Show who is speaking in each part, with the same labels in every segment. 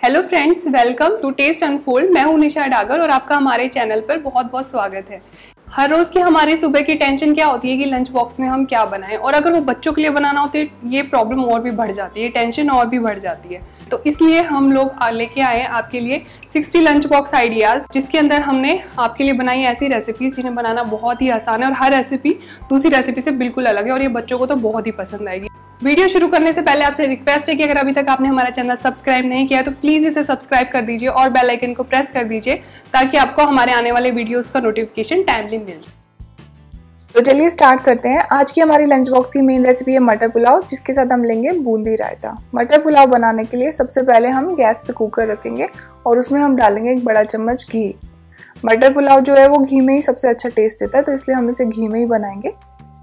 Speaker 1: Hello friends, welcome to Taste Unfold. मैं हूं निशा डागर और आपका हमारे चैनल पर बहुत बहुत स्वागत है। हर रोज़ की हमारी सुबह की टेंशन क्या होती है कि लंच बॉक्स में हम क्या बनाएं, और अगर वो बच्चों के लिए बनाना हो तो ये प्रॉब्लम और भी बढ़ जाती है, टेंशन और भी बढ़ जाती है। तो इसलिए हम लोग लेके आए हैं आपके लिए 60 लंच बॉक्स आइडियाज़, जिसके अंदर हमने आपके लिए बनाई ऐसी रेसिपीज़ जिन्हें बनाना बहुत ही आसान है और हर रेसिपी दूसरी रेसिपी से बिल्कुल अलग है और ये बच्चों को तो बहुत ही पसंद आएगी। वीडियो शुरू करने से पहले आपसे रिक्वेस्ट है कि अगर अभी तक आपने हमारा चैनल सब्सक्राइब नहीं किया है तो प्लीज़ इसे सब्सक्राइब कर दीजिए और बेल आइकन को प्रेस कर दीजिए ताकि आपको हमारे आने वाले वीडियोस का नोटिफिकेशन टाइमली मिल जाए।
Speaker 2: तो चलिए स्टार्ट करते हैं। आज की हमारी लंच बॉक्स की मेन रेसिपी है मटर पुलाव, जिसके साथ हम लेंगे बूंदी रायता। मटर पुलाव बनाने के लिए सबसे पहले हम गैस पे कुकर रखेंगे और उसमें हम डालेंगे एक बड़ा चम्मच घी। मटर पुलाव जो है वो घी में ही सबसे अच्छा टेस्ट देता है, तो इसलिए हम इसे घी में ही बनाएंगे।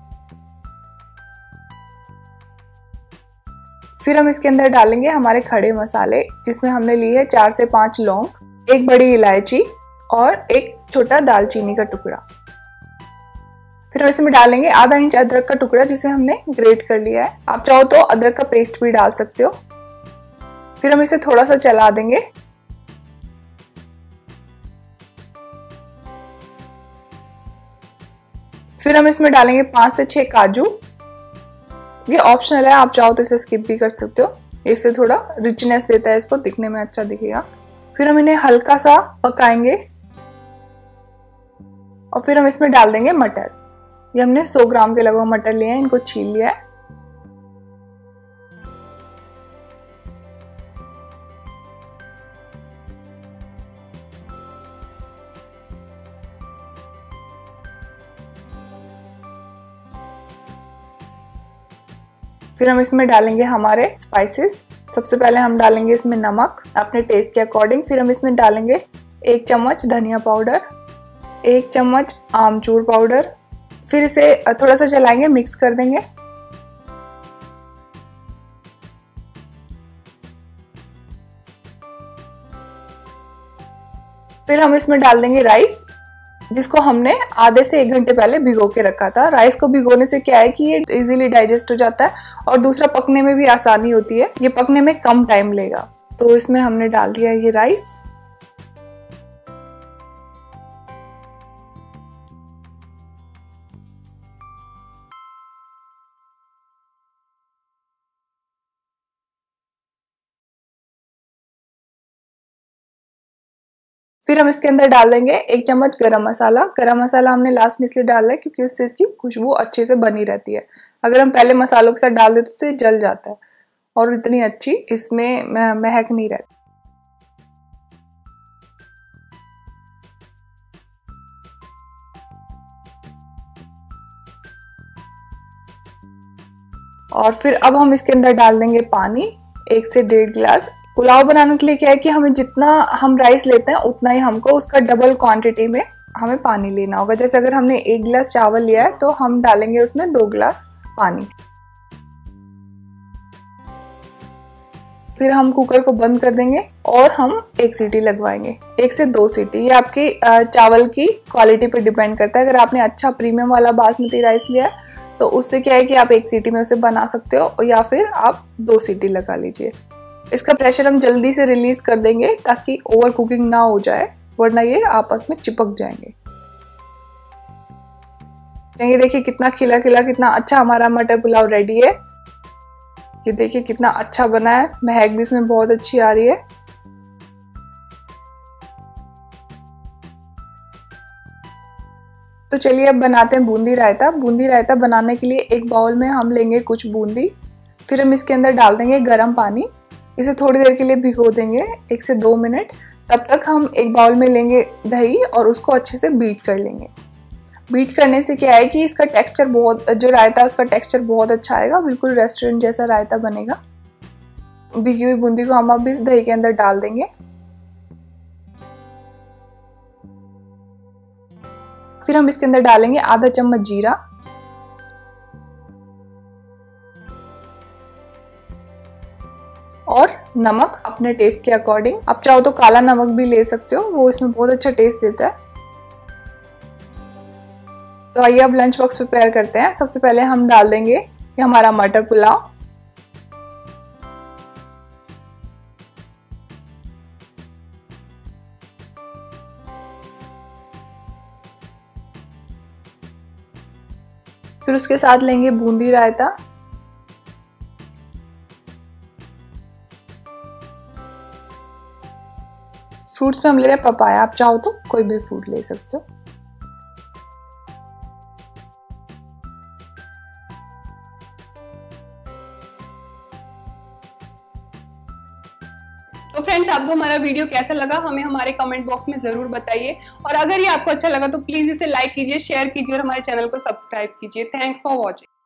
Speaker 2: फिर हम इसके अंदर डालेंगे हमारे खड़े मसाले, जिसमें हमने लिए है 4 से 5 लौंग, एक बड़ी इलायची और एक छोटा दालचीनी का टुकड़ा। फिर हम इसमें डालेंगे आधा इंच अदरक का टुकड़ा, जिसे हमने ग्रेट कर लिया है। आप चाहो तो अदरक का पेस्ट भी डाल सकते हो। फिर हम इसे थोड़ा सा चला देंगे। फिर हम इसमें डालेंगे 5 से 6 काजू। ये ऑप्शनल है, आप चाहो तो इसे स्किप भी कर सकते हो, इससे थोड़ा रिचनेस देता है, इसको दिखने में अच्छा दिखेगा। फिर हम इन्हें हल्का सा पकाएंगे और फिर हम इसमें डाल देंगे मटर। ये हमने 100 ग्राम के लगभग मटर लिए हैं, इनको छील लिया है। फिर हम इसमें डालेंगे हमारे स्पाइसेस। सबसे पहले हम डालेंगे इसमें नमक अपने टेस्ट के अकॉर्डिंग। फिर हम इसमें डालेंगे 1 चम्मच धनिया पाउडर, 1 चम्मच आमचूर पाउडर। फिर इसे थोड़ा सा चलाएंगे, मिक्स कर देंगे। फिर हम इसमें डाल देंगे राइस, जिसको हमने आधे से 1 घंटे पहले भिगो के रखा था। राइस को भिगोने से क्या है कि ये इजीली डाइजेस्ट हो जाता है और दूसरा पकने में भी आसानी होती है, ये पकने में कम टाइम लेगा। तो इसमें हमने डाल दिया ये राइस। फिर हम इसके अंदर डाल देंगे 1 चम्मच गरम मसाला। गरम मसाला हमने लास्ट में इसलिए डाला है क्योंकि उससे इसकी खुशबू अच्छे से बनी रहती है। अगर हम पहले मसालों के साथ डाल देते तो ये जल जाता है और इतनी अच्छी इसमें महक नहीं रहती। और फिर अब हम इसके अंदर डाल देंगे पानी, 1 से 1.5 गिलास। पुलाव बनाने के लिए क्या है कि हमें जितना हम राइस लेते हैं उतना ही हमको उसका डबल क्वांटिटी में हमें पानी लेना होगा। जैसे अगर हमने 1 गिलास चावल लिया है तो हम डालेंगे उसमें 2 गिलास पानी। फिर हम कुकर को बंद कर देंगे और हम 1 सीटी लगवाएंगे, 1 से 2 सीटी। ये आपकी चावल की क्वालिटी पर डिपेंड करता है। अगर आपने अच्छा प्रीमियम वाला बासमती राइस लिया है तो उससे क्या है कि आप 1 सीटी में उसे बना सकते हो, या फिर आप 2 सीटी लगा लीजिए। इसका प्रेशर हम जल्दी से रिलीज कर देंगे ताकि ओवर कुकिंग ना हो जाए, वरना ये आपस में चिपक जाएंगे। ये देखिए कितना खिला खिला, कितना अच्छा हमारा मटर पुलाव रेडी है। ये देखिए कितना अच्छा बना है, महक भी इसमें बहुत अच्छी आ रही है। तो चलिए अब बनाते हैं बूंदी रायता। बूंदी रायता बनाने के लिए एक बाउल में हम लेंगे कुछ बूंदी। फिर हम इसके अंदर डाल देंगे गर्म पानी। इसे थोड़ी देर के लिए भिगो देंगे, 1 से 2 मिनट। तब तक हम एक बाउल में लेंगे दही और उसको अच्छे से बीट कर लेंगे। बीट करने से क्या है कि इसका टेक्सचर जो रायता है उसका टेक्सचर बहुत अच्छा आएगा, बिल्कुल रेस्टोरेंट जैसा रायता बनेगा। भिगी हुई बूंदी को हम अब इस दही के अंदर डाल देंगे। फिर हम इसके अंदर डालेंगे आधा चम्मच जीरा और नमक अपने टेस्ट के अकॉर्डिंग। आप चाहो तो काला नमक भी ले सकते हो, वो इसमें बहुत अच्छा टेस्ट देता है। तो आइए अब लंच बॉक्स प्रिपेयर करते हैं। सबसे पहले हम डाल देंगे ये हमारा मटर पुलाव। फिर उसके साथ लेंगे बूंदी रायता, फ्रूट्स में हम ले रहे हैं पपाया, आप चाहो तो कोई भी फ्रूट ले सकते हो।
Speaker 1: तो फ्रेंड्स, आपको हमारा वीडियो कैसा लगा हमें हमारे कमेंट बॉक्स में जरूर बताइए, और अगर ये आपको अच्छा लगा तो प्लीज इसे लाइक कीजिए, शेयर कीजिए और हमारे चैनल को सब्सक्राइब कीजिए। Thanks for watching.